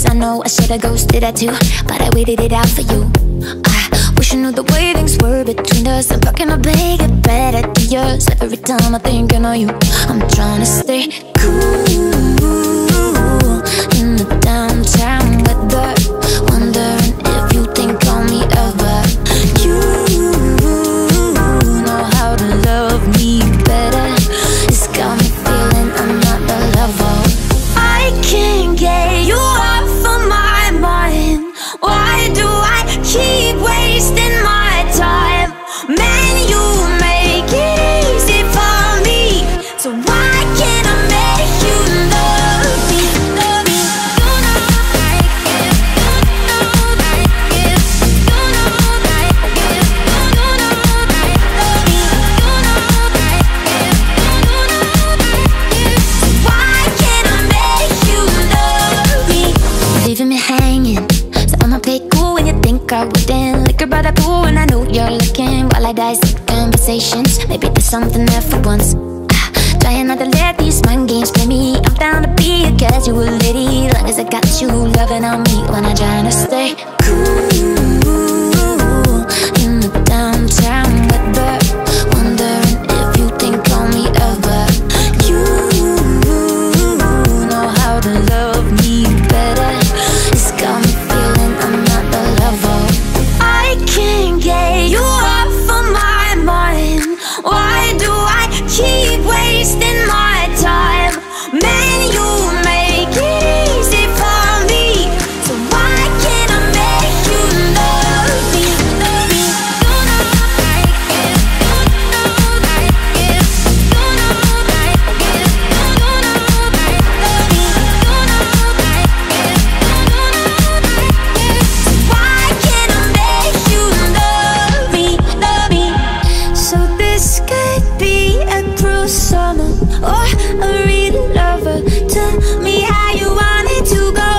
I know I should've ghosted that too, but I waited it out for you. I wish I knew the way things were between us. I'm fucking to make it better to yours. Every time I think I know you, I'm trying to stay cool in the downtown weather, wondering if you think on me ever. You know how to love me better. It's got me feeling I'm not the lover. I can't get you off of my mind. Why do I keep wasting my time? Man, you make it easy for me, so why can't I make you love me? Love me. You know like it. You know like it. You know like it. You know like love me. You know like it. You know like it. So why can't I make you love me? Leaving me hanging, so I'ma play cool when you think I wouldn't. Liquor by the pool and I know you're looking while I dissect conversations. Maybe there's something there for once. Trying not to let these mind games play me. I'm down to be a casual lady, long as I got you loving on me when I'm trying to stay cool in the downtown weather, wondering if you think on me ever. You know how to love me better. It's got me feeling I'm not the lover. I can't get you off of my mind. Why do I keep wasting my time? Man, you make it easy for me, so why can't I make you love me? Love me. You know like it. You know like it. You know like it. You know like love me. You know like it. You know like it. So why can't I make you love me? Love me. So this could be a cruel summer or a real lover. Tell me how you want it to go.